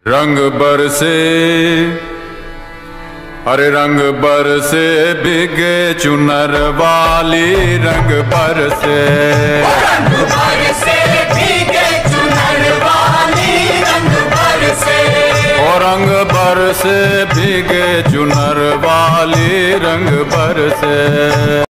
रंग बरसे, अरे रंग बरसे भीगे चुनर वाली, रंग बरसे, रंग बरसे भीगे चुनर वाली, रंग बरसे, और रंग बरसे भीगे चुनर वाली, रंग बरसे।